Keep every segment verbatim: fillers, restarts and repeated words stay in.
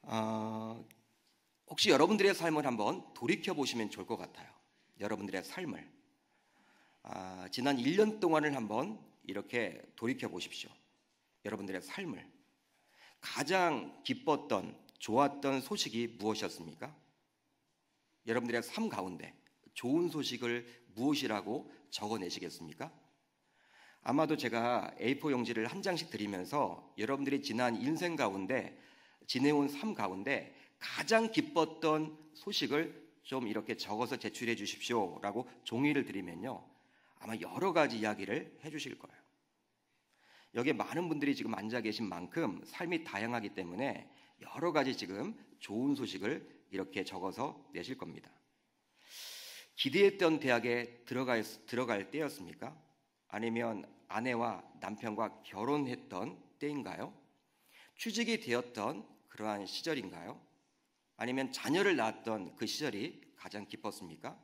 어, 혹시 여러분들의 삶을 한번 돌이켜 보시면 좋을 것 같아요. 여러분들의 삶을 아, 지난 일 년 동안을 한번 이렇게 돌이켜 보십시오. 여러분들의 삶을 가장 기뻤던, 좋았던 소식이 무엇이었습니까? 여러분들의 삶 가운데 좋은 소식을 무엇이라고 적어내시겠습니까? 아마도 제가 에이 사 용지를 한 장씩 드리면서 여러분들이 지난 인생 가운데 지내온 삶 가운데 가장 기뻤던 소식을 좀 이렇게 적어서 제출해 주십시오 라고 종이를 드리면요, 아마 여러 가지 이야기를 해 주실 거예요. 여기에 많은 분들이 지금 앉아 계신 만큼 삶이 다양하기 때문에 여러 가지 지금 좋은 소식을 이렇게 적어서 내실 겁니다. 기대했던 대학에 들어갈, 들어갈 때였습니까? 아니면 아내와 남편과 결혼했던 때인가요? 취직이 되었던 그러한 시절인가요? 아니면 자녀를 낳았던 그 시절이 가장 기뻤습니까?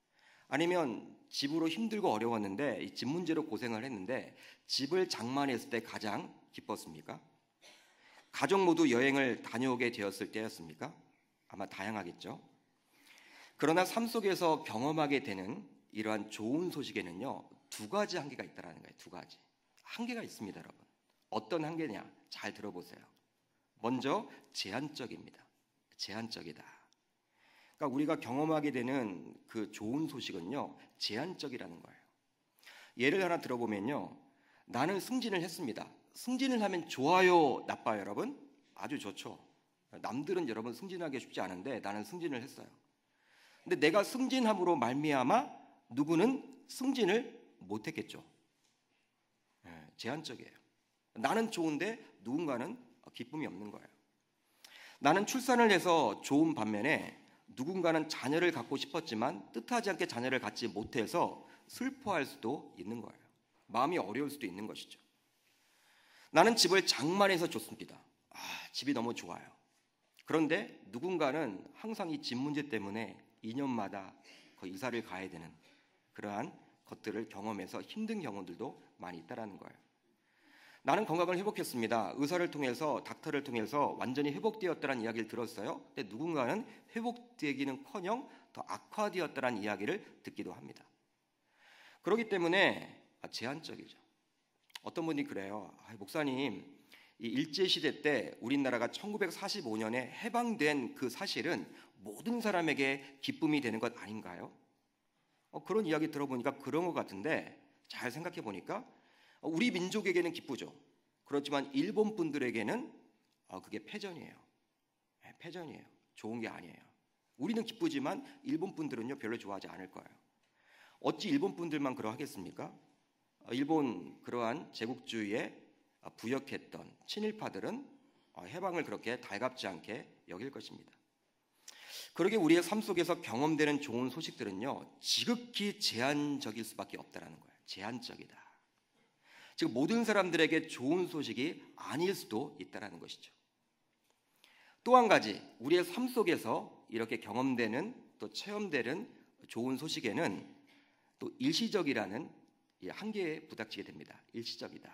아니면 집으로 힘들고 어려웠는데 이 집 문제로 고생을 했는데 집을 장만했을 때 가장 기뻤습니까? 가족 모두 여행을 다녀오게 되었을 때였습니까? 아마 다양하겠죠. 그러나 삶 속에서 경험하게 되는 이러한 좋은 소식에는요, 두 가지 한계가 있다는 거예요. 두 가지 한계가 있습니다, 여러분. 어떤 한계냐? 잘 들어보세요. 먼저 제한적입니다. 제한적이다. 그러니까 우리가 경험하게 되는 그 좋은 소식은요, 제한적이라는 거예요. 예를 하나 들어보면요, 나는 승진을 했습니다. 승진을 하면 좋아요, 나빠요, 여러분? 아주 좋죠. 남들은 여러분 승진하기 쉽지 않은데 나는 승진을 했어요. 근데 내가 승진함으로 말미암아 누구는 승진을 못했겠죠. 네, 제한적이에요. 나는 좋은데 누군가는 기쁨이 없는 거예요. 나는 출산을 해서 좋은 반면에 누군가는 자녀를 갖고 싶었지만 뜻하지 않게 자녀를 갖지 못해서 슬퍼할 수도 있는 거예요. 마음이 어려울 수도 있는 것이죠. 나는 집을 장만해서 좋습니다. 아, 집이 너무 좋아요. 그런데 누군가는 항상 이 집 문제 때문에 이 년마다 그 이사를 가야 되는 그러한 것들을 경험해서 힘든 경우들도 많이 있다는 거예요. 나는 건강을 회복했습니다. 의사를 통해서, 닥터를 통해서 완전히 회복되었다는 이야기를 들었어요. 근데 누군가는 회복되기는커녕 더 악화되었다는 이야기를 듣기도 합니다. 그렇기 때문에 제한적이죠. 어떤 분이 그래요. 아, 목사님, 이 일제시대 때 우리나라가 천구백사십오 년에 해방된 그 사실은 모든 사람에게 기쁨이 되는 것 아닌가요? 어, 그런 이야기 들어보니까 그런 것 같은데 잘 생각해 보니까 우리 민족에게는 기쁘죠. 그렇지만 일본 분들에게는 어, 그게 패전이에요. 네, 패전이에요. 좋은 게 아니에요. 우리는 기쁘지만 일본 분들은요 별로 좋아하지 않을 거예요. 어찌 일본 분들만 그러하겠습니까? 어, 일본 그러한 제국주의에 부역했던 친일파들은 어, 해방을 그렇게 달갑지 않게 여길 것입니다. 그러게 우리의 삶 속에서 경험되는 좋은 소식들은요 지극히 제한적일 수밖에 없다는 거예요. 제한적이다. 즉 모든 사람들에게 좋은 소식이 아닐 수도 있다는 것이죠. 또 한 가지 우리의 삶 속에서 이렇게 경험되는 또 체험되는 좋은 소식에는 또 일시적이라는 한계에 부닥치게 됩니다. 일시적이다.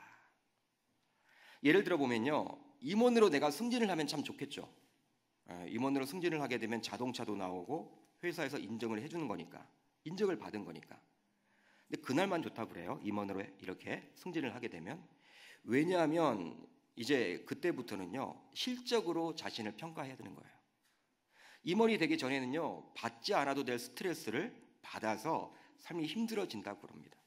예를 들어 보면요, 임원으로 내가 승진을 하면 참 좋겠죠. 임원으로 승진을 하게 되면 자동차도 나오고 회사에서 인정을 해주는 거니까, 인정을 받은 거니까. 근데 그날만 좋다고 그래요. 임원으로 이렇게 승진을 하게 되면. 왜냐하면 이제 그때부터는요 실적으로 자신을 평가해야 되는 거예요. 임원이 되기 전에는요 받지 않아도 될 스트레스를 받아서 삶이 힘들어진다고 그럽니다.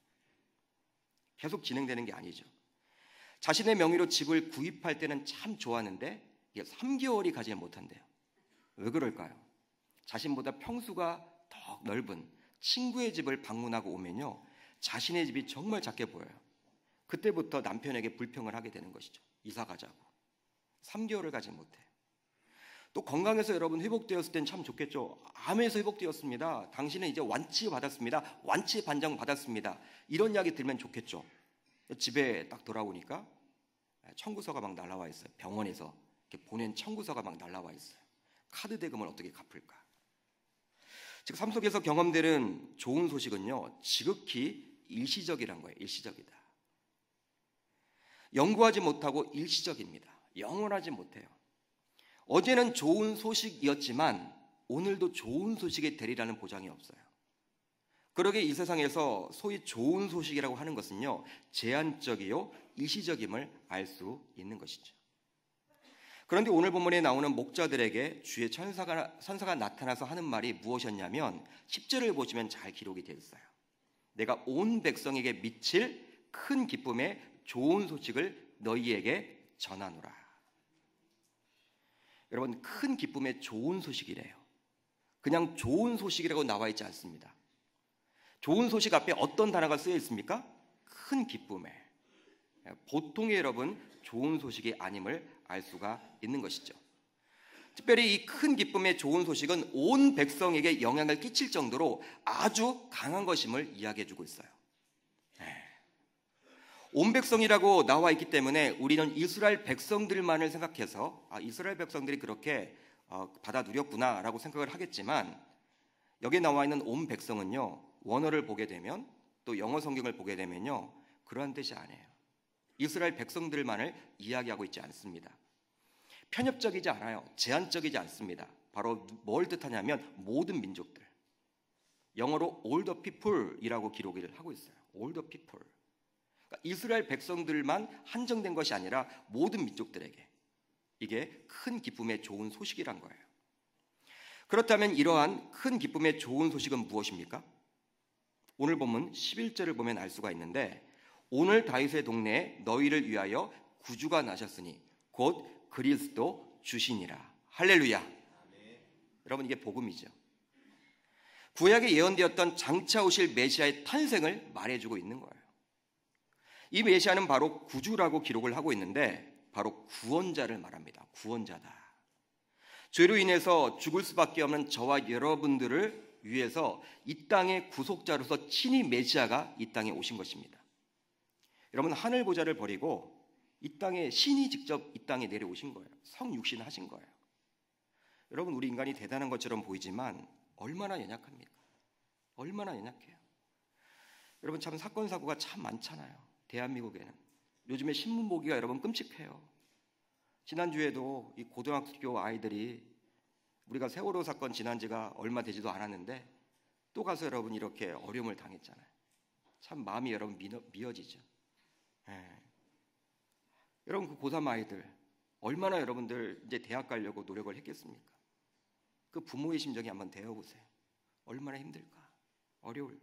계속 진행되는 게 아니죠. 자신의 명의로 집을 구입할 때는 참 좋았는데 이게 삼 개월이 가지 못한대요. 왜 그럴까요? 자신보다 평수가 더 넓은 친구의 집을 방문하고 오면요 자신의 집이 정말 작게 보여요. 그때부터 남편에게 불평을 하게 되는 것이죠. 이사 가자고. 삼 개월을 가지 못해. 또 건강해서 여러분 회복되었을 땐 참 좋겠죠. 암에서 회복되었습니다. 당신은 이제 완치 받았습니다. 완치 반정 받았습니다. 이런 이야기 들으면 좋겠죠. 집에 딱 돌아오니까 청구서가 막 날라와 있어요. 병원에서 이렇게 보낸 청구서가 막 날라와 있어요. 카드 대금을 어떻게 갚을까? 즉 삶 속에서 경험되는 좋은 소식은요 지극히 일시적이란 거예요. 일시적이다. 영구하지 못하고 일시적입니다. 영원하지 못해요. 어제는 좋은 소식이었지만 오늘도 좋은 소식이 되리라는 보장이 없어요. 그러게 이 세상에서 소위 좋은 소식이라고 하는 것은요, 제한적이요 일시적임을 알 수 있는 것이죠. 그런데 오늘 본문에 나오는 목자들에게 주의 천사가, 천사가 나타나서 하는 말이 무엇이었냐면 십 절을 보시면 잘 기록이 되어 있어요. 내가 온 백성에게 미칠 큰 기쁨의 좋은 소식을 너희에게 전하노라. 여러분, 큰 기쁨의 좋은 소식이래요. 그냥 좋은 소식이라고 나와 있지 않습니다. 좋은 소식 앞에 어떤 단어가 쓰여 있습니까? 큰 기쁨에. 보통의 여러분 좋은 소식이 아님을 알 수가 있는 것이죠. 특별히 이 큰 기쁨의 좋은 소식은 온 백성에게 영향을 끼칠 정도로 아주 강한 것임을 이야기해 주고 있어요. 온 백성이라고 나와 있기 때문에 우리는 이스라엘 백성들만을 생각해서 아, 이스라엘 백성들이 그렇게 어, 받아 누렸구나 라고 생각을 하겠지만, 여기에 나와 있는 온 백성은요, 원어를 보게 되면 또 영어 성경을 보게 되면요, 그러한 뜻이 아니에요. 이스라엘 백성들만을 이야기하고 있지 않습니다. 편협적이지 않아요. 제한적이지 않습니다. 바로 뭘 뜻하냐면 모든 민족들. 영어로 all the people이라고 기록을 하고 있어요. all the people. 그러니까 이스라엘 백성들만 한정된 것이 아니라 모든 민족들에게 이게 큰 기쁨의 좋은 소식이란 거예요. 그렇다면 이러한 큰 기쁨의 좋은 소식은 무엇입니까? 오늘 본문 십일 절을 보면 알 수가 있는데, 오늘 다윗의 동네에 너희를 위하여 구주가 나셨으니 곧 그리스도 주시니라. 할렐루야. 아멘. 여러분, 이게 복음이죠. 구약에 예언되었던 장차 오실 메시아의 탄생을 말해주고 있는 거예요. 이 메시아는 바로 구주라고 기록을 하고 있는데 바로 구원자를 말합니다. 구원자다. 죄로 인해서 죽을 수밖에 없는 저와 여러분들을 위해서 이 땅의 구속자로서 친히 메시아가 이 땅에 오신 것입니다. 여러분, 하늘 보좌를 버리고 이 땅에 신이 직접 이 땅에 내려오신 거예요. 성육신 하신 거예요. 여러분, 우리 인간이 대단한 것처럼 보이지만 얼마나 연약합니까? 얼마나 연약해요. 여러분, 참 사건 사고가 참 많잖아요. 대한민국에는 요즘에 신문 보기가 여러분 끔찍해요. 지난주에도 이 고등학교 아이들이, 우리가 세월호 사건 지난 지가 얼마 되지도 않았는데 또 가서 여러분 이렇게 어려움을 당했잖아요. 참 마음이 여러분 미어지죠. 예. 여러분, 그 고삼 아이들 얼마나 여러분들 이제 대학 가려고 노력을 했겠습니까? 그 부모의 심정이 한번 데워보세요. 얼마나 힘들까, 어려울까.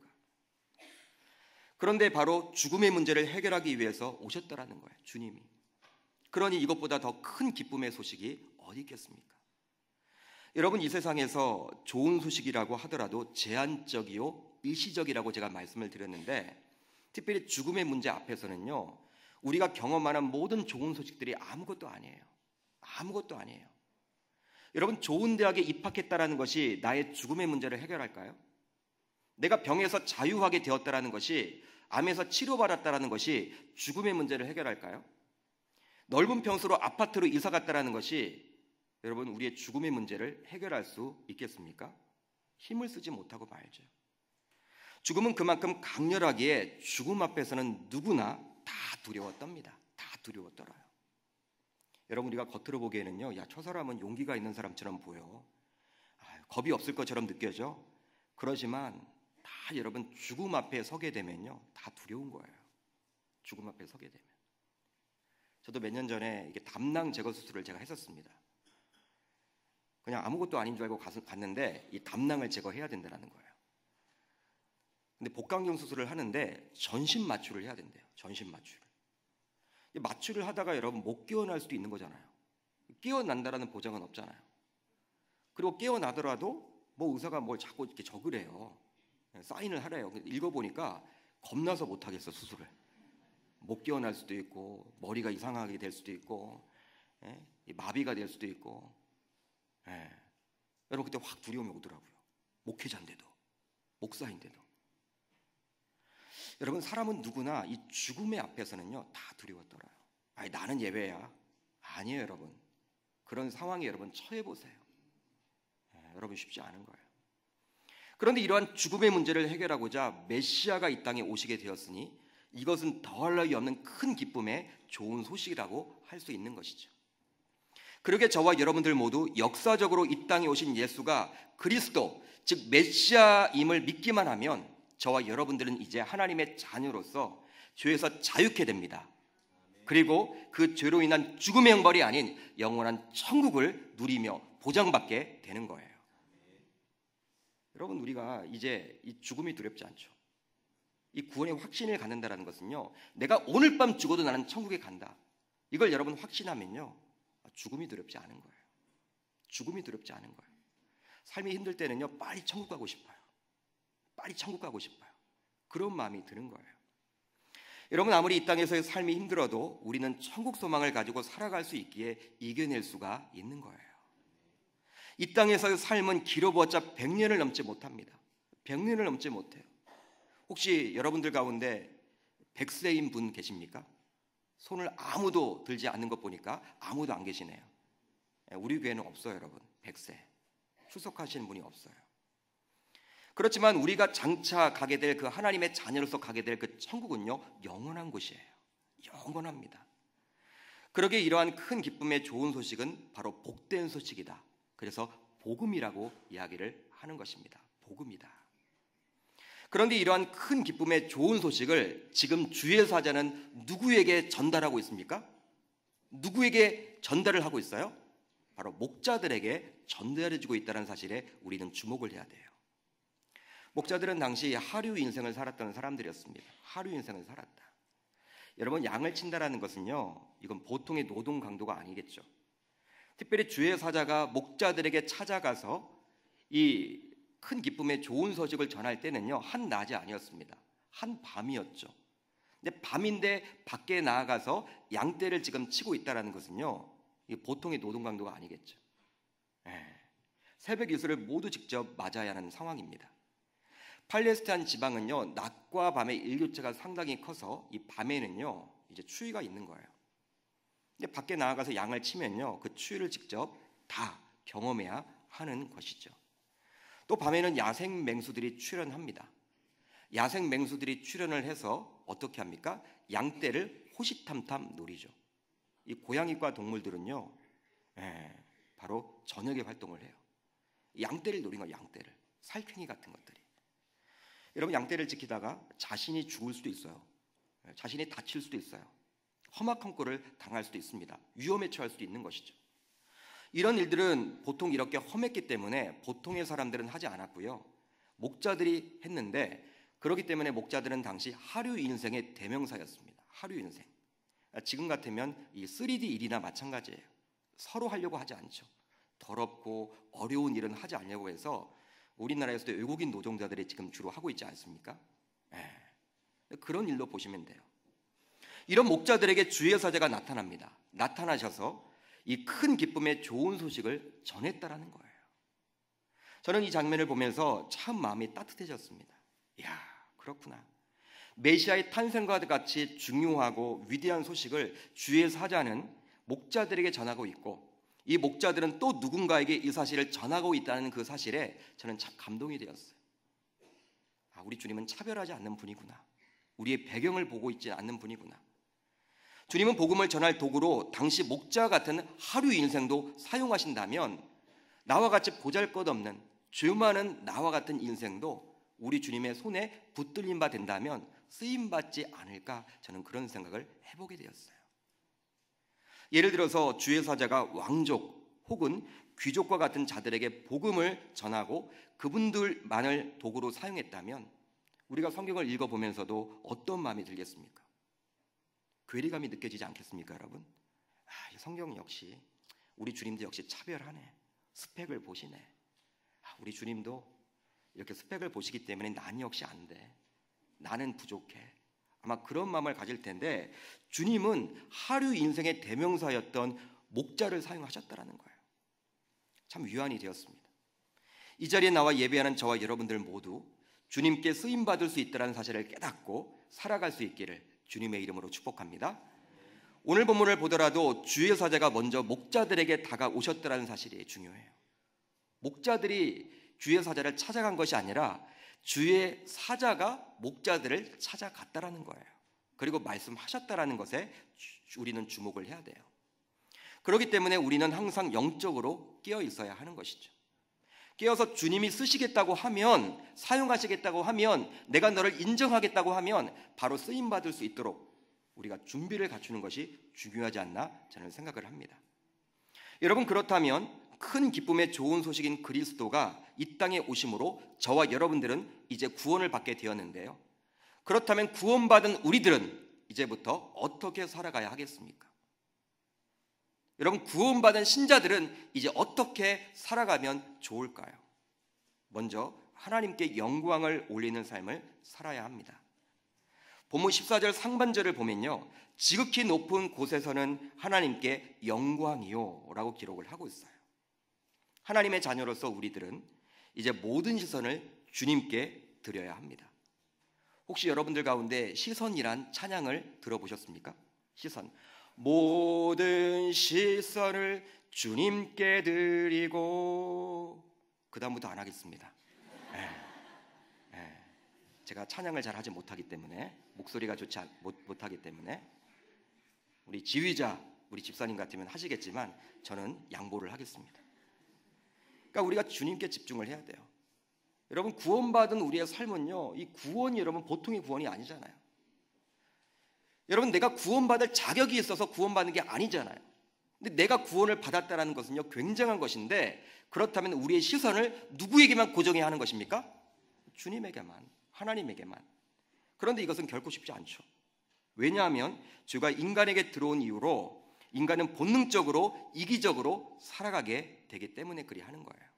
그런데 바로 죽음의 문제를 해결하기 위해서 오셨다라는 거예요, 주님이. 그러니 이것보다 더 큰 기쁨의 소식이 어디 있겠습니까? 여러분, 이 세상에서 좋은 소식이라고 하더라도 제한적이요 일시적이라고 제가 말씀을 드렸는데, 특별히 죽음의 문제 앞에서는요, 우리가 경험하는 모든 좋은 소식들이 아무것도 아니에요. 아무것도 아니에요. 여러분, 좋은 대학에 입학했다라는 것이 나의 죽음의 문제를 해결할까요? 내가 병에서 자유하게 되었다라는 것이, 암에서 치료받았다라는 것이 죽음의 문제를 해결할까요? 넓은 평수로 아파트로 이사 갔다라는 것이 여러분 우리의 죽음의 문제를 해결할 수 있겠습니까? 힘을 쓰지 못하고 말죠. 죽음은 그만큼 강렬하기에 죽음 앞에서는 누구나 다 두려웠답니다. 다 두려웠더라요. 여러분, 우리가 겉으로 보기에는요, 야, 저 사람은 용기가 있는 사람처럼 보여. 아, 겁이 없을 것처럼 느껴져. 그러지만 다 여러분 죽음 앞에 서게 되면요, 다 두려운 거예요. 죽음 앞에 서게 되면. 저도 몇 년 전에 이게 담낭 제거 수술을 제가 했었습니다. 그냥 아무것도 아닌 줄 알고 갔는데 이 담낭을 제거해야 된다는 거예요. 근데 복강경 수술을 하는데 전신 마취를 해야 된대요. 전신 마취를. 마취를 하다가 여러분 못 깨어날 수도 있는 거잖아요. 깨어난다라는 보장은 없잖아요. 그리고 깨어나더라도 뭐 의사가 뭘 자꾸 이렇게 적으래요. 사인을 하래요. 읽어보니까 겁나서 못 하겠어, 수술을. 못 깨어날 수도 있고 머리가 이상하게 될 수도 있고, 예? 마비가 될 수도 있고. 예. 여러분, 그때 확 두려움이 오더라고요. 목회자인데도, 목사인데도. 여러분, 사람은 누구나 이 죽음의 앞에서는요 다 두려웠더라요. 아니, 나는 예외야. 아니에요, 여러분. 그런 상황에 여러분 처해 보세요. 예, 여러분 쉽지 않은 거예요. 그런데 이러한 죽음의 문제를 해결하고자 메시아가 이 땅에 오시게 되었으니 이것은 더할 나위 없는 큰 기쁨의 좋은 소식이라고 할 수 있는 것이죠. 그러게 저와 여러분들 모두 역사적으로 이 땅에 오신 예수가 그리스도, 즉 메시아임을 믿기만 하면 저와 여러분들은 이제 하나님의 자녀로서 죄에서 자유케 됩니다. 그리고 그 죄로 인한 죽음의 형벌이 아닌 영원한 천국을 누리며 보장받게 되는 거예요. 여러분, 우리가 이제 이 죽음이 두렵지 않죠. 이 구원의 확신을 갖는다는 것은요, 내가 오늘 밤 죽어도 나는 천국에 간다, 이걸 여러분 확신하면요, 죽음이 두렵지 않은 거예요. 죽음이 두렵지 않은 거예요. 삶이 힘들 때는요, 빨리 천국 가고 싶어요. 빨리 천국 가고 싶어요. 그런 마음이 드는 거예요. 여러분, 아무리 이 땅에서의 삶이 힘들어도 우리는 천국 소망을 가지고 살아갈 수 있기에 이겨낼 수가 있는 거예요. 이 땅에서의 삶은 길어봤자 백 년을 넘지 못합니다. 백 년을 넘지 못해요. 혹시 여러분들 가운데 백 세인 분 계십니까? 손을 아무도 들지 않는 것 보니까 아무도 안 계시네요. 우리 교회는 없어요, 여러분. 백 세 출석하시는 분이 없어요. 그렇지만 우리가 장차 가게 될 그 하나님의 자녀로서 가게 될 그 천국은요, 영원한 곳이에요. 영원합니다. 그러기에 이러한 큰 기쁨의 좋은 소식은 바로 복된 소식이다. 그래서 복음이라고 이야기를 하는 것입니다. 복음이다. 그런데 이러한 큰 기쁨의 좋은 소식을 지금 주의 사자는 누구에게 전달하고 있습니까? 누구에게 전달을 하고 있어요? 바로 목자들에게 전달해주고 있다는 사실에 우리는 주목을 해야 돼요. 목자들은 당시 하류 인생을 살았던 사람들이었습니다. 하류 인생을 살았다. 여러분, 양을 친다라는 것은요, 이건 보통의 노동 강도가 아니겠죠. 특별히 주의 사자가 목자들에게 찾아가서 이 큰 기쁨의 좋은 소식을 전할 때는요, 한 낮이 아니었습니다. 한 밤이었죠. 근데 밤인데 밖에 나아가서 양떼를 지금 치고 있다는 것은요, 이게 보통의 노동 강도가 아니겠죠. 예. 새벽 이슬을 모두 직접 맞아야 하는 상황입니다. 팔레스타인 지방은요, 낮과 밤의 일교차가 상당히 커서 이 밤에는요, 이제 추위가 있는 거예요. 근데 밖에 나아가서 양을 치면요, 그 추위를 직접 다 경험해야 하는 것이죠. 또 밤에는 야생 맹수들이 출현합니다. 야생 맹수들이 출현을 해서 어떻게 합니까? 양떼를 호시탐탐 노리죠. 이 고양이과 동물들은요, 예, 바로 저녁에 활동을 해요. 양떼를 노린 거예요. 양떼를. 살쾡이 같은 것들이. 여러분, 양떼를 지키다가 자신이 죽을 수도 있어요. 자신이 다칠 수도 있어요. 험악한 꼴을 당할 수도 있습니다. 위험에 처할 수도 있는 것이죠. 이런 일들은 보통 이렇게 험했기 때문에 보통의 사람들은 하지 않았고요, 목자들이 했는데, 그렇기 때문에 목자들은 당시 하류 인생의 대명사였습니다. 하류 인생. 지금 같으면 이 쓰리디 일이나 마찬가지예요. 서로 하려고 하지 않죠. 더럽고 어려운 일은 하지 않려고 해서 우리나라에서도 외국인 노동자들이 지금 주로 하고 있지 않습니까? 예. 그런 일로 보시면 돼요. 이런 목자들에게 주의 사자가 나타납니다. 나타나셔서 이 큰 기쁨의 좋은 소식을 전했다라는 거예요. 저는 이 장면을 보면서 참 마음이 따뜻해졌습니다. 이야, 그렇구나. 메시아의 탄생과 같이 중요하고 위대한 소식을 주의 사자는 목자들에게 전하고 있고, 이 목자들은 또 누군가에게 이 사실을 전하고 있다는 그 사실에 저는 참 감동이 되었어요. 아, 우리 주님은 차별하지 않는 분이구나. 우리의 배경을 보고 있지 않는 분이구나. 주님은 복음을 전할 도구로 당시 목자 같은 하류 인생도 사용하신다면, 나와 같이 보잘것없는 죄 많은 나와 같은 인생도 우리 주님의 손에 붙들린 바 된다면 쓰임받지 않을까, 저는 그런 생각을 해보게 되었어요. 예를 들어서 주의 사자가 왕족 혹은 귀족과 같은 자들에게 복음을 전하고 그분들만을 도구로 사용했다면, 우리가 성경을 읽어보면서도 어떤 마음이 들겠습니까? 괴리감이 느껴지지 않겠습니까, 여러분? 아, 이 성경 역시 우리 주님도 역시 차별하네. 스펙을 보시네. 아, 우리 주님도 이렇게 스펙을 보시기 때문에 난 역시 안 돼. 나는 부족해. 아마 그런 마음을 가질 텐데, 주님은 하류 인생의 대명사였던 목자를 사용하셨다라는 거예요. 참 위안이 되었습니다. 이 자리에 나와 예배하는 저와 여러분들 모두 주님께 쓰임받을 수 있다는 사실을 깨닫고 살아갈 수 있기를 주님의 이름으로 축복합니다. 오늘 본문을 보더라도 주의 사자가 먼저 목자들에게 다가오셨다는 사실이 중요해요. 목자들이 주의 사자를 찾아간 것이 아니라 주의 사자가 목자들을 찾아갔다라는 거예요. 그리고 말씀하셨다라는 것에 우리는 주목을 해야 돼요. 그렇기 때문에 우리는 항상 영적으로 깨어 있어야 하는 것이죠. 깨어서 주님이 쓰시겠다고 하면, 사용하시겠다고 하면, 내가 너를 인정하겠다고 하면 바로 쓰임받을 수 있도록 우리가 준비를 갖추는 것이 중요하지 않나 저는 생각을 합니다. 여러분, 그렇다면 큰 기쁨의 좋은 소식인 그리스도가 이 땅에 오심으로 저와 여러분들은 이제 구원을 받게 되었는데요, 그렇다면 구원받은 우리들은 이제부터 어떻게 살아가야 하겠습니까? 여러분, 구원받은 신자들은 이제 어떻게 살아가면 좋을까요? 먼저 하나님께 영광을 올리는 삶을 살아야 합니다. 본문 십사 절 상반절을 보면요, 지극히 높은 곳에서는 하나님께 영광이요 라고 기록을 하고 있어요. 하나님의 자녀로서 우리들은 이제 모든 시선을 주님께 드려야 합니다. 혹시 여러분들 가운데 시선이란 찬양을 들어보셨습니까? 시선. 모든 시선을 주님께 드리고, 그 다음부터 안 하겠습니다. 네. 네. 제가 찬양을 잘 하지 못하기 때문에, 목소리가 좋지 못, 못하기 때문에 우리 지휘자, 우리 집사님 같으면 하시겠지만 저는 양보를 하겠습니다. 그러니까 우리가 주님께 집중을 해야 돼요. 여러분, 구원받은 우리의 삶은요, 이 구원이 여러분 보통의 구원이 아니잖아요. 여러분, 내가 구원받을 자격이 있어서 구원받는 게 아니잖아요. 근데 내가 구원을 받았다는 것은요, 굉장한 것인데, 그렇다면 우리의 시선을 누구에게만 고정해야 하는 것입니까? 주님에게만, 하나님에게만. 그런데 이것은 결코 쉽지 않죠. 왜냐하면 죄가 인간에게 들어온 이후로 인간은 본능적으로 이기적으로 살아가게 되기 때문에 그리 하는 거예요.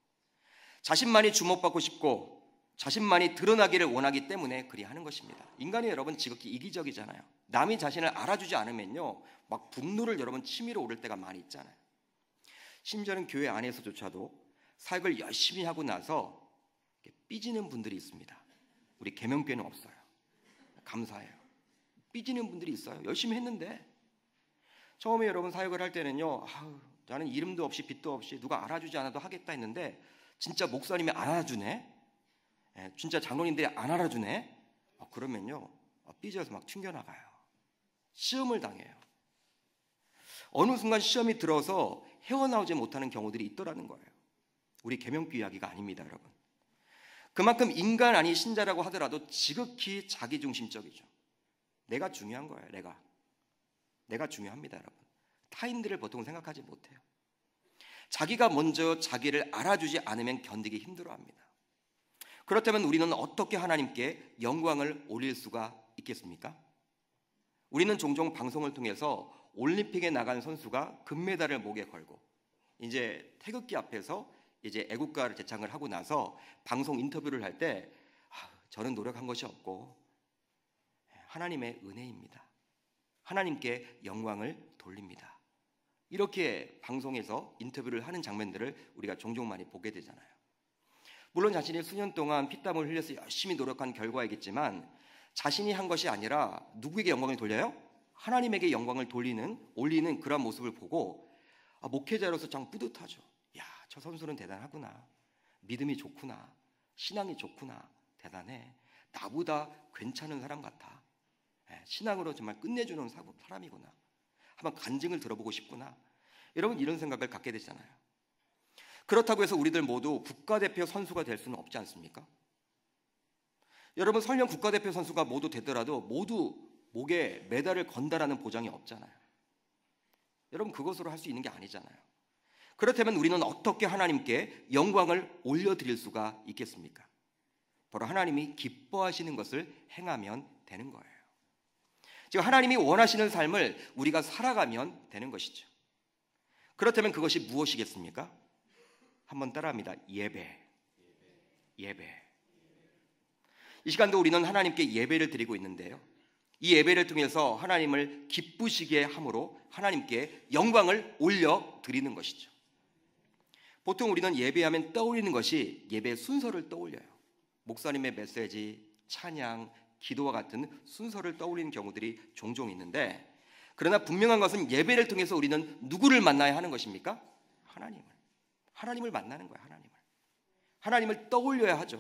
자신만이 주목받고 싶고 자신만이 드러나기를 원하기 때문에 그리 하는 것입니다. 인간이 여러분 지극히 이기적이잖아요. 남이 자신을 알아주지 않으면요, 막 분노를 여러분 치밀어 오를 때가 많이 있잖아요. 심지어는 교회 안에서조차도 사역을 열심히 하고 나서 삐지는 분들이 있습니다. 우리 계명교회는 없어요. 감사해요. 삐지는 분들이 있어요. 열심히 했는데 처음에 여러분 사역을 할 때는요, 아우, 나는 이름도 없이 빛도 없이 누가 알아주지 않아도 하겠다 했는데 진짜 목사님이 알아주네, 예, 진짜 장로님들이 안 알아주네, 아, 그러면요 삐져서 막 튕겨나가요. 시험을 당해요. 어느 순간 시험이 들어서 헤어나오지 못하는 경우들이 있더라는 거예요. 우리 계명교 이야기가 아닙니다, 여러분. 그만큼 인간 아닌 신자라고 하더라도 지극히 자기중심적이죠. 내가 중요한 거예요. 내가 내가 중요합니다, 여러분. 타인들을 보통 생각하지 못해요. 자기가 먼저 자기를 알아주지 않으면 견디기 힘들어합니다. 그렇다면 우리는 어떻게 하나님께 영광을 올릴 수가 있겠습니까? 우리는 종종 방송을 통해서 올림픽에 나간 선수가 금메달을 목에 걸고 이제 태극기 앞에서 이제 애국가를 제창을 하고 나서 방송 인터뷰를 할 때 아, 저는 노력한 것이 없고 하나님의 은혜입니다. 하나님께 영광을 돌립니다. 이렇게 방송에서 인터뷰를 하는 장면들을 우리가 종종 많이 보게 되잖아요. 물론 자신이 수년 동안 피땀을 흘려서 열심히 노력한 결과이겠지만 자신이 한 것이 아니라 누구에게 영광을 돌려요? 하나님에게 영광을 돌리는, 올리는 그런 모습을 보고 아, 목회자로서 참 뿌듯하죠. 야, 저 선수는 대단하구나. 믿음이 좋구나. 신앙이 좋구나. 대단해. 나보다 괜찮은 사람 같아. 신앙으로 정말 끝내주는 사람이구나. 한번 간증을 들어보고 싶구나. 여러분, 이런 생각을 갖게 되잖아요. 그렇다고 해서 우리들 모두 국가대표 선수가 될 수는 없지 않습니까? 여러분, 설령 국가대표 선수가 모두 되더라도 모두 목에 메달을 건다라는 보장이 없잖아요. 여러분, 그것으로 할 수 있는 게 아니잖아요. 그렇다면 우리는 어떻게 하나님께 영광을 올려드릴 수가 있겠습니까? 바로 하나님이 기뻐하시는 것을 행하면 되는 거예요. 즉 하나님이 원하시는 삶을 우리가 살아가면 되는 것이죠. 그렇다면 그것이 무엇이겠습니까? 한번 따라합니다. 예배. 예배. 이 시간도 우리는 하나님께 예배를 드리고 있는데요, 이 예배를 통해서 하나님을 기쁘시게 함으로 하나님께 영광을 올려드리는 것이죠. 보통 우리는 예배하면 떠올리는 것이 예배 순서를 떠올려요. 목사님의 메시지, 찬양, 기도와 같은 순서를 떠올리는 경우들이 종종 있는데, 그러나 분명한 것은 예배를 통해서 우리는 누구를 만나야 하는 것입니까? 하나님을. 하나님을 만나는 거예요. 하나님을. 하나님을 떠올려야 하죠.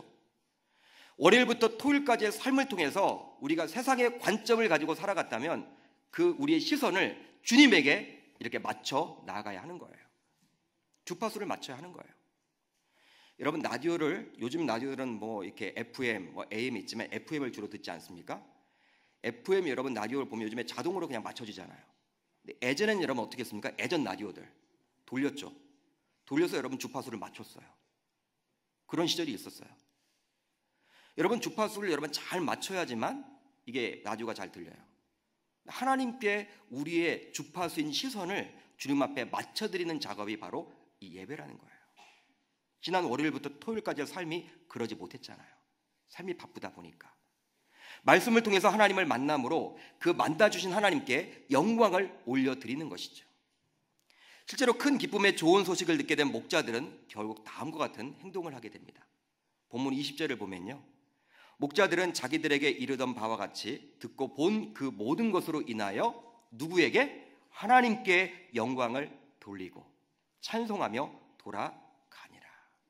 월요일부터 토요일까지의 삶을 통해서 우리가 세상의 관점을 가지고 살아갔다면 그 우리의 시선을 주님에게 이렇게 맞춰 나가야 하는 거예요. 주파수를 맞춰야 하는 거예요. 여러분 라디오를 요즘 라디오들은 뭐 이렇게 에프엠, 뭐 에이엠이 있지만 에프엠을 주로 듣지 않습니까? 에프엠 여러분 라디오를 보면 요즘에 자동으로 그냥 맞춰지잖아요. 근데 예전에는 여러분 어떻게 했습니까? 예전 라디오들 돌렸죠. 돌려서 여러분 주파수를 맞췄어요. 그런 시절이 있었어요. 여러분 주파수를 여러분 잘 맞춰야지만 이게 라디오가 잘 들려요. 하나님께 우리의 주파수인 시선을 주님 앞에 맞춰드리는 작업이 바로 이 예배라는 거예요. 지난 월요일부터 토요일까지의 삶이 그러지 못했잖아요. 삶이 바쁘다 보니까 말씀을 통해서 하나님을 만남으로 그 만나주신 하나님께 영광을 올려드리는 것이죠. 실제로 큰 기쁨의 좋은 소식을 듣게 된 목자들은 결국 다음과 같은 행동을 하게 됩니다. 본문 이십 절을 보면요, 목자들은 자기들에게 이르던 바와 같이 듣고 본 그 모든 것으로 인하여 누구에게? 하나님께 영광을 돌리고 찬송하며 돌아가니라.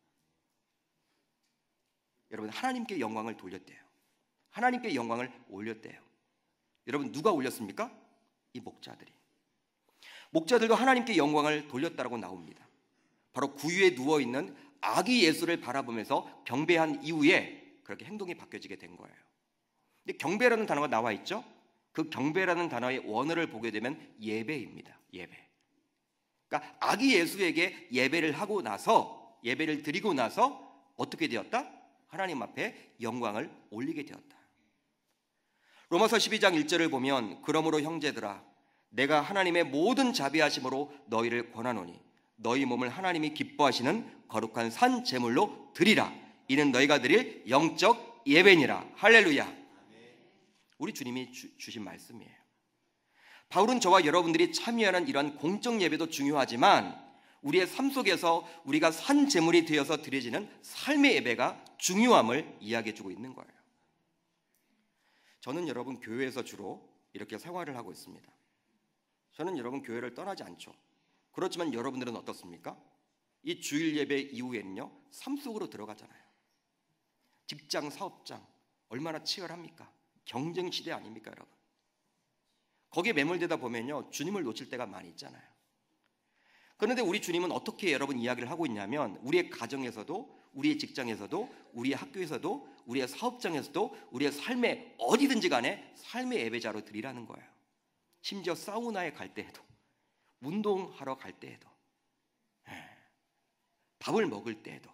여러분 하나님께 영광을 돌렸대요. 하나님께 영광을 올렸대요. 여러분 누가 올렸습니까? 이 목자들이. 목자들도 하나님께 영광을 돌렸다고 나옵니다. 바로 구유에 누워있는 아기 예수를 바라보면서 경배한 이후에 그렇게 행동이 바뀌어지게 된 거예요. 근데 경배라는 단어가 나와 있죠. 그 경배라는 단어의 원어를 보게 되면 예배입니다. 예배. 그러니까 아기 예수에게 예배를 하고 나서, 예배를 드리고 나서 어떻게 되었다? 하나님 앞에 영광을 올리게 되었다. 로마서 십이 장 일 절을 보면 그러므로 형제들아 내가 하나님의 모든 자비하심으로 너희를 권하노니 너희 몸을 하나님이 기뻐하시는 거룩한 산 제물로 드리라. 이는 너희가 드릴 영적 예배니라. 할렐루야. 우리 주님이 주, 주신 말씀이에요. 바울은 저와 여러분들이 참여하는 이러한 공적 예배도 중요하지만 우리의 삶 속에서 우리가 산 제물이 되어서 드려지는 삶의 예배가 중요함을 이야기해주고 있는 거예요. 저는 여러분 교회에서 주로 이렇게 생활을 하고 있습니다. 저는 여러분 교회를 떠나지 않죠. 그렇지만 여러분들은 어떻습니까? 이 주일 예배 이후에는요 삶 속으로 들어가잖아요. 직장, 사업장 얼마나 치열합니까? 경쟁 시대 아닙니까 여러분? 거기에 매몰되다 보면요 주님을 놓칠 때가 많이 있잖아요. 그런데 우리 주님은 어떻게 여러분 이야기를 하고 있냐면 우리의 가정에서도, 우리의 직장에서도, 우리의 학교에서도, 우리의 사업장에서도, 우리의 삶의 어디든지 간에 삶의 예배자로 드리라는 거예요. 심지어 사우나에 갈 때에도, 운동하러 갈 때에도, 밥을 먹을 때에도.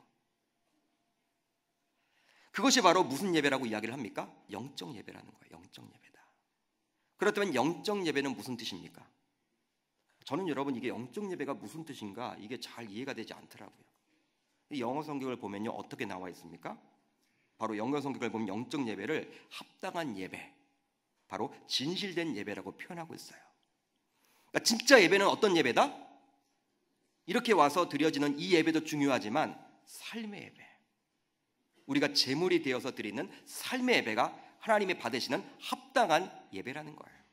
그것이 바로 무슨 예배라고 이야기를 합니까? 영적 예배라는 거예요. 영적 예배다. 그렇다면 영적 예배는 무슨 뜻입니까? 저는 여러분 이게 영적 예배가 무슨 뜻인가 이게 잘 이해가 되지 않더라고요. 영어 성경을 보면요 어떻게 나와 있습니까? 바로 영어 성경을 보면 영적 예배를 합당한 예배, 바로 진실된 예배라고 표현하고 있어요. 그러니까 진짜 예배는 어떤 예배다? 이렇게 와서 드려지는 이 예배도 중요하지만 삶의 예배, 우리가 제물이 되어서 드리는 삶의 예배가 하나님이 받으시는 합당한 예배라는 거예요.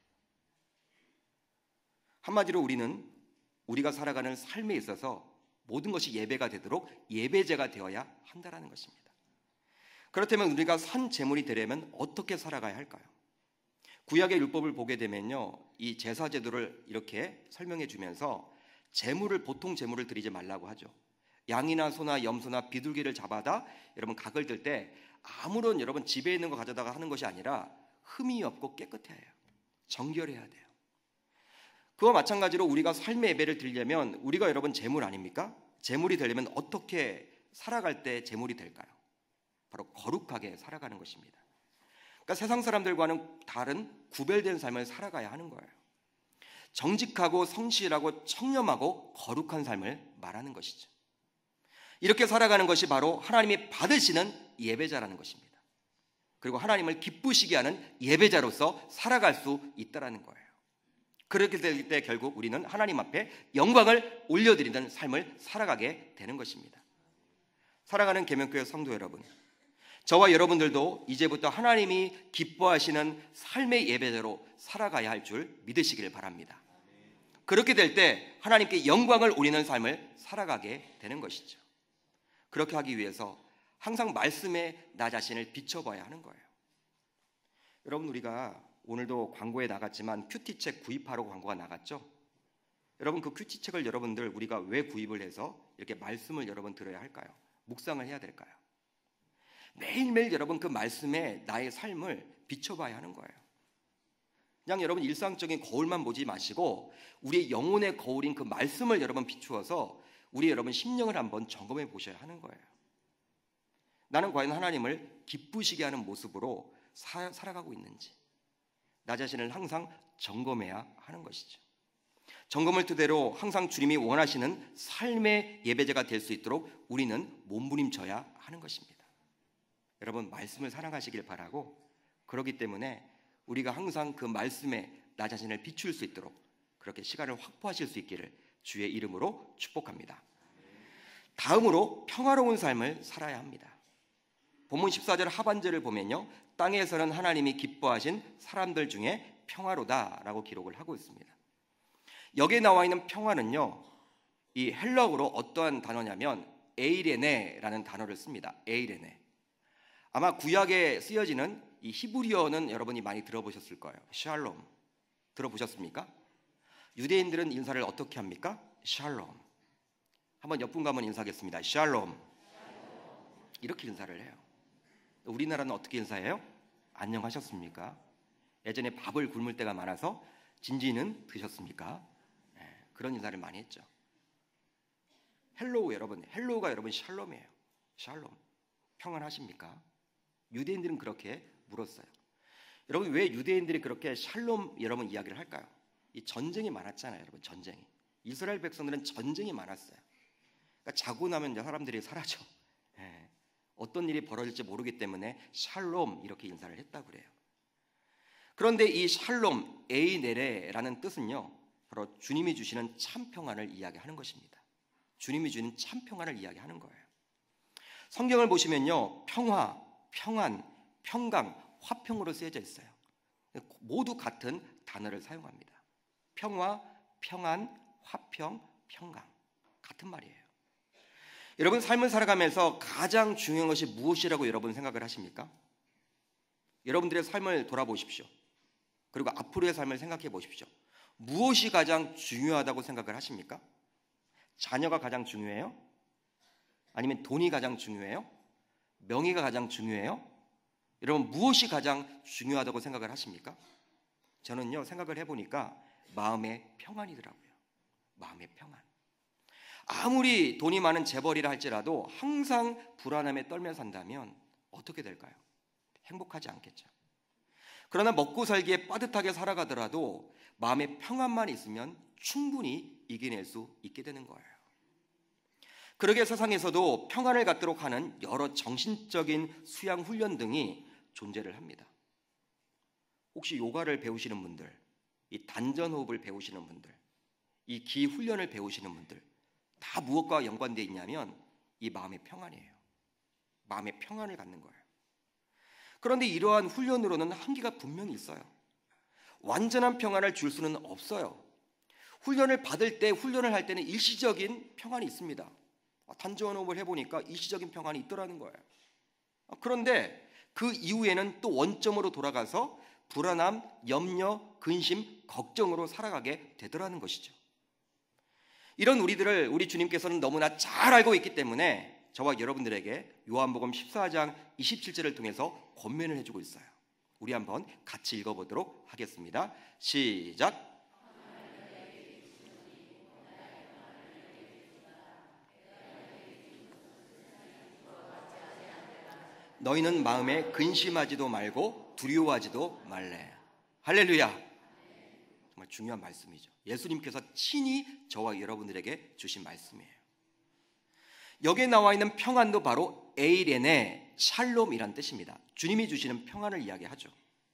한마디로 우리는 우리가 살아가는 삶에 있어서 모든 것이 예배가 되도록 예배제가 되어야 한다는 것입니다. 그렇다면 우리가 산 제물이 되려면 어떻게 살아가야 할까요? 구약의 율법을 보게 되면요 이 제사 제도를 이렇게 설명해 주면서 제물을, 보통 제물을 드리지 말라고 하죠. 양이나 소나 염소나 비둘기를 잡아다 여러분 각을 들 때 아무런 여러분 집에 있는 거 가져다가 하는 것이 아니라 흠이 없고 깨끗해야 해요. 정결해야 돼요. 그와 마찬가지로 우리가 삶의 예배를 드리려면 우리가 여러분 제물 아닙니까? 제물이 되려면 어떻게 살아갈 때 제물이 될까요? 바로 거룩하게 살아가는 것입니다. 그러니까 세상 사람들과는 다른 구별된 삶을 살아가야 하는 거예요. 정직하고 성실하고 청렴하고 거룩한 삶을 말하는 것이죠. 이렇게 살아가는 것이 바로 하나님이 받으시는 예배자라는 것입니다. 그리고 하나님을 기쁘시게 하는 예배자로서 살아갈 수 있다는 거예요. 그렇게 될 때 결국 우리는 하나님 앞에 영광을 올려드리는 삶을 살아가게 되는 것입니다. 사랑하는 계명교회 성도 여러분, 저와 여러분들도 이제부터 하나님이 기뻐하시는 삶의 예배자로 살아가야 할 줄 믿으시기를 바랍니다. 그렇게 될 때 하나님께 영광을 올리는 삶을 살아가게 되는 것이죠. 그렇게 하기 위해서 항상 말씀에 나 자신을 비춰봐야 하는 거예요. 여러분 우리가 오늘도 광고에 나갔지만 큐티책 구입하라고 광고가 나갔죠. 여러분 그 큐티책을 여러분들 우리가 왜 구입을 해서 이렇게 말씀을 여러분 들어야 할까요? 묵상을 해야 될까요? 매일매일 여러분 그 말씀에 나의 삶을 비춰봐야 하는 거예요. 그냥 여러분 일상적인 거울만 보지 마시고 우리의 영혼의 거울인 그 말씀을 여러분 비추어서 우리 여러분 심령을 한번 점검해 보셔야 하는 거예요. 나는 과연 하나님을 기쁘시게 하는 모습으로 사, 살아가고 있는지 나 자신을 항상 점검해야 하는 것이죠. 점검을 토대로 항상 주님이 원하시는 삶의 예배자가 될 수 있도록 우리는 몸부림쳐야 하는 것입니다. 여러분 말씀을 사랑하시길 바라고, 그렇기 때문에 우리가 항상 그 말씀에 나 자신을 비출 수 있도록 그렇게 시간을 확보하실 수 있기를 주의 이름으로 축복합니다. 다음으로 평화로운 삶을 살아야 합니다. 본문 십사 절 하반절을 보면요, 땅에서는 하나님이 기뻐하신 사람들 중에 평화로다라고 기록을 하고 있습니다. 여기에 나와 있는 평화는요, 이 헬라어로 어떠한 단어냐면 에이레네라는 단어를 씁니다. 에이레네. 아마 구약에 쓰여지는 이 히브리어는 여러분이 많이 들어보셨을 거예요. 샬롬 들어보셨습니까? 유대인들은 인사를 어떻게 합니까? 샬롬. 한번 옆분과 한번 인사하겠습니다. 샬롬. 이렇게 인사를 해요. 우리나라는 어떻게 인사해요? 안녕하셨습니까? 예전에 밥을 굶을 때가 많아서 진지는 드셨습니까? 네, 그런 인사를 많이 했죠. 헬로우 여러분, 헬로우가 여러분 샬롬이에요. 샬롬. 평안하십니까? 유대인들은 그렇게 물었어요. 여러분 왜 유대인들이 그렇게 샬롬 여러분 이야기를 할까요? 이 전쟁이 많았잖아요, 여러분. 전쟁이. 이스라엘 백성들은 전쟁이 많았어요. 그러니까 자고 나면 사람들이 사라져. 예. 어떤 일이 벌어질지 모르기 때문에 샬롬 이렇게 인사를 했다고 그래요. 그런데 이 샬롬 에이네레라는 뜻은요, 바로 주님이 주시는 참 평안을 이야기하는 것입니다. 주님이 주는 참 평안을 이야기하는 거예요. 성경을 보시면요, 평화, 평안, 평강, 화평으로 쓰여져 있어요. 모두 같은 단어를 사용합니다. 평화, 평안, 화평, 평강, 같은 말이에요. 여러분 삶을 살아가면서 가장 중요한 것이 무엇이라고 여러분 생각을 하십니까? 여러분들의 삶을 돌아보십시오. 그리고 앞으로의 삶을 생각해 보십시오. 무엇이 가장 중요하다고 생각을 하십니까? 자녀가 가장 중요해요? 아니면 돈이 가장 중요해요? 명예가 가장 중요해요? 여러분 무엇이 가장 중요하다고 생각을 하십니까? 저는요 생각을 해보니까 마음의 평안이더라고요. 마음의 평안. 아무리 돈이 많은 재벌이라 할지라도 항상 불안함에 떨며 산다면 어떻게 될까요? 행복하지 않겠죠. 그러나 먹고 살기에 빠듯하게 살아가더라도 마음의 평안만 있으면 충분히 이겨낼 수 있게 되는 거예요. 그러게 세상에서도 평안을 갖도록 하는 여러 정신적인 수양 훈련 등이 존재를 합니다. 혹시 요가를 배우시는 분들, 이 단전호흡을 배우시는 분들, 이 기 훈련을 배우시는 분들 다 무엇과 연관되어 있냐면 이 마음의 평안이에요. 마음의 평안을 갖는 거예요. 그런데 이러한 훈련으로는 한계가 분명히 있어요. 완전한 평안을 줄 수는 없어요. 훈련을 받을 때, 훈련을 할 때는 일시적인 평안이 있습니다. 단전호흡을 해보니까 일시적인 평안이 있더라는 거예요. 그런데 그 이후에는 또 원점으로 돌아가서 불안함, 염려, 근심, 걱정으로 살아가게 되더라는 것이죠. 이런 우리들을 우리 주님께서는 너무나 잘 알고 있기 때문에 저와 여러분들에게 요한복음 십사 장 이십칠 절을 통해서 권면을 해주고 있어요. 우리 한번 같이 읽어보도록 하겠습니다. 시작. 너희는 마음에 근심하지도 말고 두려워하지도 말래. 할렐루야. 정말 중요한 말씀이죠. 예수님께서 친히 저와 여러분들에게 주신 말씀이에요. 여기에 나와 있는 평안도 바로 에이레네, 샬롬이란 뜻입니다. 주님이 주시는 평안을 이야기하죠.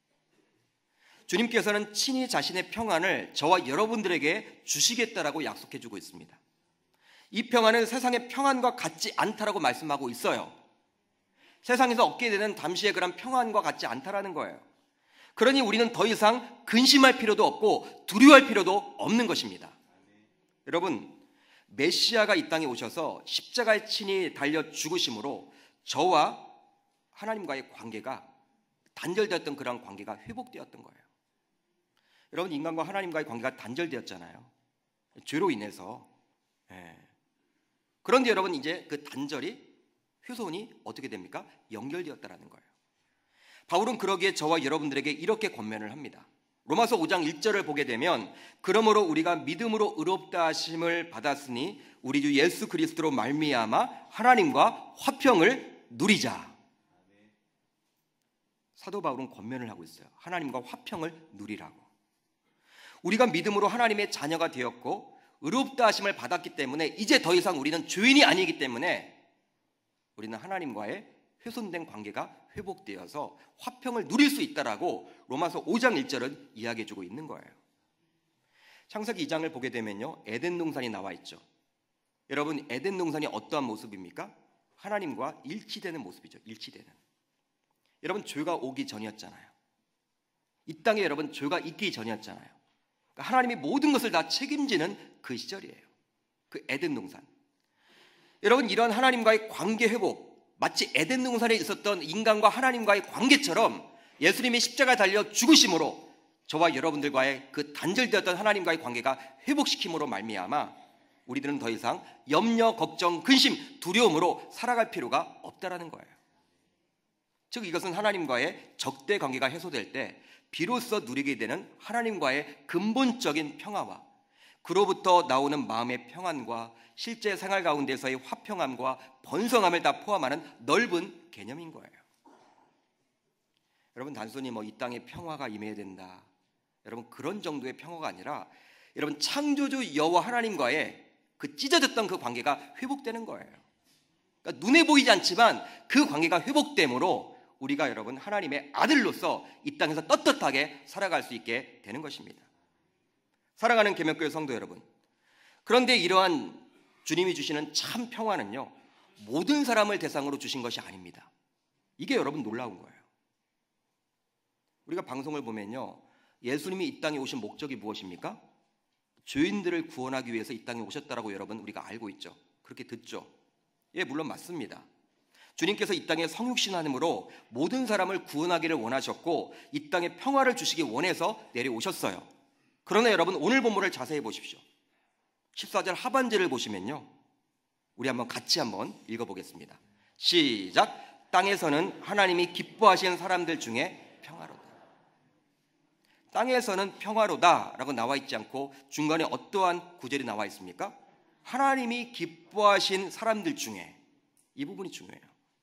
주님께서는 친히 자신의 평안을 저와 여러분들에게 주시겠다라고 약속해 주고 있습니다. 이 평안은 세상의 평안과 같지 않다라고 말씀하고 있어요. 세상에서 얻게 되는 잠시의 그런 평안과 같지 않다라는 거예요. 그러니 우리는 더 이상 근심할 필요도 없고 두려워할 필요도 없는 것입니다. 여러분, 메시아가 이 땅에 오셔서 십자가에 친히 달려 죽으심으로 저와 하나님과의 관계가 단절되었던 그런 관계가 회복되었던 거예요. 여러분, 인간과 하나님과의 관계가 단절되었잖아요. 죄로 인해서. 예. 그런데 여러분 이제 그 단절이 효소원이 어떻게 됩니까? 연결되었다라는 거예요. 바울은 그러기에 저와 여러분들에게 이렇게 권면을 합니다. 로마서 오 장 일 절을 보게 되면 그러므로 우리가 믿음으로 의롭다 하심을 받았으니 우리 주 예수 그리스도로 말미암아 하나님과 화평을 누리자. 사도 바울은 권면을 하고 있어요. 하나님과 화평을 누리라고. 우리가 믿음으로 하나님의 자녀가 되었고 의롭다 하심을 받았기 때문에 이제 더 이상 우리는 죄인이 아니기 때문에 우리는 하나님과의 훼손된 관계가 회복되어서 화평을 누릴 수 있다라고 로마서 오 장 일 절은 이야기해주고 있는 거예요. 창세기 이 장을 보게 되면요, 에덴 동산이 나와 있죠. 여러분, 에덴 동산이 어떠한 모습입니까? 하나님과 일치되는 모습이죠. 일치되는. 여러분, 죄가 오기 전이었잖아요. 이 땅에 여러분 죄가 있기 전이었잖아요. 그러니까 하나님이 모든 것을 다 책임지는 그 시절이에요. 그 에덴 동산. 여러분, 이런 하나님과의 관계 회복, 마치 에덴 동산에 있었던 인간과 하나님과의 관계처럼 예수님이 십자가에 달려 죽으심으로 저와 여러분들과의 그 단절되었던 하나님과의 관계가 회복시킴으로 말미암아 우리들은 더 이상 염려, 걱정, 근심, 두려움으로 살아갈 필요가 없다라는 거예요. 즉 이것은 하나님과의 적대 관계가 해소될 때 비로소 누리게 되는 하나님과의 근본적인 평화와 그로부터 나오는 마음의 평안과 실제 생활 가운데서의 화평함과 번성함을 다 포함하는 넓은 개념인 거예요. 여러분, 단순히 뭐 이 땅에 평화가 임해야 된다, 여러분 그런 정도의 평화가 아니라 여러분 창조주 여호와 하나님과의 그 찢어졌던 그 관계가 회복되는 거예요. 그러니까 눈에 보이지 않지만 그 관계가 회복됨으로 우리가 여러분 하나님의 아들로서 이 땅에서 떳떳하게 살아갈 수 있게 되는 것입니다. 사랑하는 계명교회 성도 여러분, 그런데 이러한 주님이 주시는 참 평화는요, 모든 사람을 대상으로 주신 것이 아닙니다. 이게 여러분 놀라운 거예요. 우리가 방송을 보면요, 예수님이 이 땅에 오신 목적이 무엇입니까? 죄인들을 구원하기 위해서 이 땅에 오셨다라고 여러분 우리가 알고 있죠. 그렇게 듣죠. 예, 물론 맞습니다. 주님께서 이 땅에 성육신하심으로 모든 사람을 구원하기를 원하셨고 이 땅에 평화를 주시기 원해서 내려오셨어요. 그러나 여러분 오늘 본문을 자세히 보십시오. 십사 절 하반절을 보시면요, 우리 한번 같이 한번 읽어보겠습니다. 시작. 땅에서는 하나님이 기뻐하시는 사람들 중에 평화로다. 땅에서는 평화로다 라고 나와 있지 않고 중간에 어떠한 구절이 나와 있습니까? 하나님이 기뻐하신 사람들 중에, 이 부분이 중요해요.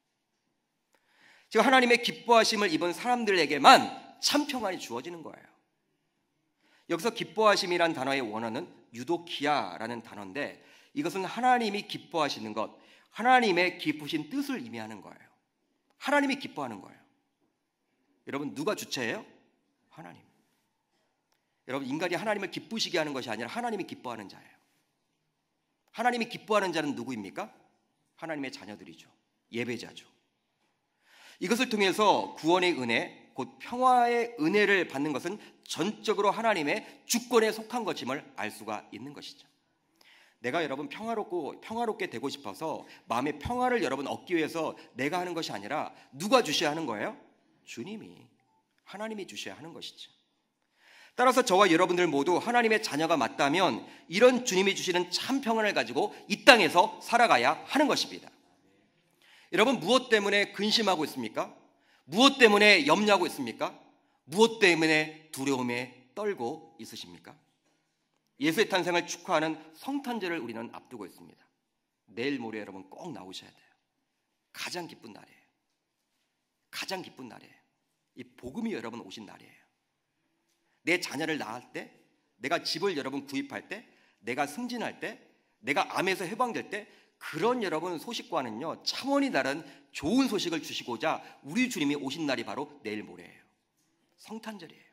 지금 하나님의 기뻐하심을 입은 사람들에게만 참 평안이 주어지는 거예요. 여기서 기뻐하심이란 단어의 원어는 유도키아라는 단어인데 이것은 하나님이 기뻐하시는 것, 하나님의 기쁘신 뜻을 의미하는 거예요. 하나님이 기뻐하는 거예요. 여러분, 누가 주체예요? 하나님. 여러분, 인간이 하나님을 기쁘시게 하는 것이 아니라 하나님이 기뻐하는 자예요. 하나님이 기뻐하는 자는 누구입니까? 하나님의 자녀들이죠. 예배자죠. 이것을 통해서 구원의 은혜, 곧 평화의 은혜를 받는 것은 전적으로 하나님의 주권에 속한 것임을 알 수가 있는 것이죠. 내가 여러분 평화롭고 평화롭게 되고 싶어서 마음의 평화를 여러분 얻기 위해서 내가 하는 것이 아니라 누가 주셔야 하는 거예요? 주님이, 하나님이 주셔야 하는 것이죠. 따라서 저와 여러분들 모두 하나님의 자녀가 맞다면 이런 주님이 주시는 참 평안을 가지고 이 땅에서 살아가야 하는 것입니다. 여러분, 무엇 때문에 근심하고 있습니까? 무엇 때문에 염려하고 있습니까? 무엇 때문에 두려움에 떨고 있으십니까? 예수의 탄생을 축하하는 성탄절을 우리는 앞두고 있습니다. 내일 모레 여러분 꼭 나오셔야 돼요. 가장 기쁜 날이에요. 가장 기쁜 날이에요. 이 복음이 여러분 오신 날이에요. 내 자녀를 낳을 때, 내가 집을 여러분 구입할 때, 내가 승진할 때, 내가 암에서 해방될 때, 그런 여러분 소식과는요 차원이 다른 좋은 소식을 주시고자 우리 주님이 오신 날이 바로 내일 모레예요. 성탄절이에요.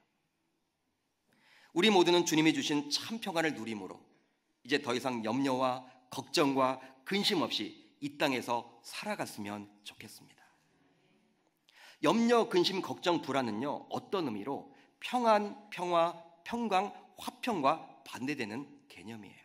우리 모두는 주님이 주신 참 평안을 누림으로 이제 더 이상 염려와 걱정과 근심 없이 이 땅에서 살아갔으면 좋겠습니다. 염려, 근심, 걱정, 불안은요 어떤 의미로 평안, 평화, 평강, 화평과 반대되는 개념이에요.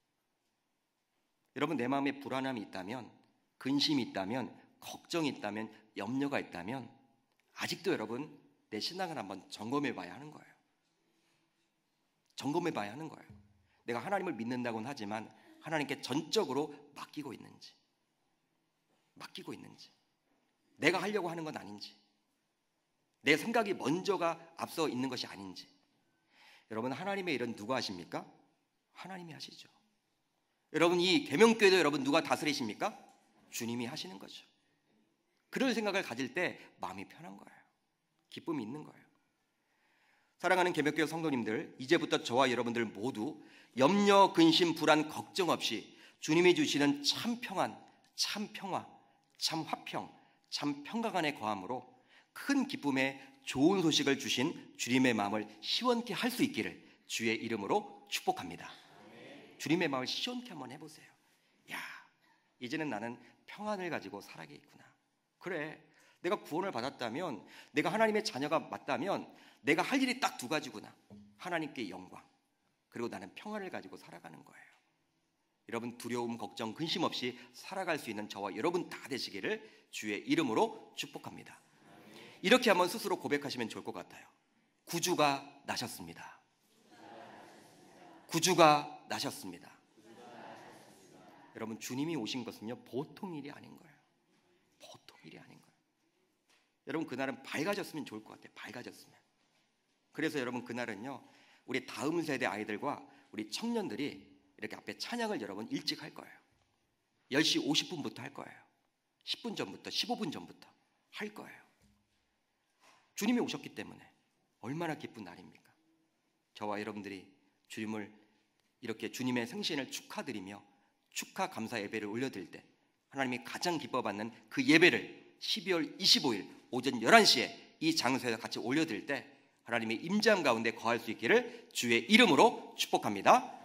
여러분, 내 마음에 불안함이 있다면, 근심이 있다면, 걱정이 있다면, 염려가 있다면 아직도 여러분 내 신앙을 한번 점검해 봐야 하는 거예요. 점검해 봐야 하는 거예요. 내가 하나님을 믿는다고는 하지만 하나님께 전적으로 맡기고 있는지, 맡기고 있는지, 내가 하려고 하는 건 아닌지, 내 생각이 먼저가 앞서 있는 것이 아닌지. 여러분, 하나님의 일은 누가 하십니까? 하나님이 하시죠. 여러분, 이 계명교회도 여러분 누가 다스리십니까? 주님이 하시는 거죠. 그럴 생각을 가질 때 마음이 편한 거예요. 기쁨이 있는 거예요. 사랑하는 계명교회 성도님들, 이제부터 저와 여러분들 모두 염려, 근심, 불안, 걱정 없이 주님이 주시는 참 평안, 참 평화, 참 화평, 참 평강 안에 거함으로 큰 기쁨의 좋은 소식을 주신 주님의 마음을 시원케 할 수 있기를 주의 이름으로 축복합니다. 주님의 마음을 시원케 한번 해보세요. 야, 이제는 나는 평안을 가지고 살아야겠구나. 그래, 내가 구원을 받았다면, 내가 하나님의 자녀가 맞다면 내가 할 일이 딱 두 가지구나. 하나님께 영광, 그리고 나는 평안을 가지고 살아가는 거예요. 여러분, 두려움, 걱정, 근심 없이 살아갈 수 있는 저와 여러분 다 되시기를 주의 이름으로 축복합니다. 이렇게 한번 스스로 고백하시면 좋을 것 같아요. 구주가 나셨습니다. 구주가 나셨습니다. 여러분, 주님이 오신 것은요 보통 일이 아닌 거예요. 보통 일이 아닌 거예요. 여러분, 그날은 밝아졌으면 좋을 것 같아요. 밝아졌으면. 그래서 여러분, 그날은요 우리 다음 세대 아이들과 우리 청년들이 이렇게 앞에 찬양을 여러분 일찍 할 거예요. 열 시 오십 분부터 할 거예요. 십 분 전부터, 십오 분 전부터 할 거예요. 주님이 오셨기 때문에 얼마나 기쁜 날입니까? 저와 여러분들이 주님을 이렇게 주님의 생신을 축하드리며 축하 감사 예배를 올려드릴 때 하나님이 가장 기뻐받는 그 예배를 십이월 이십오일 오전 열한 시에 이 장소에서 같이 올려드릴 때 하나님의 임재함 가운데 거할 수 있기를 주의 이름으로 축복합니다.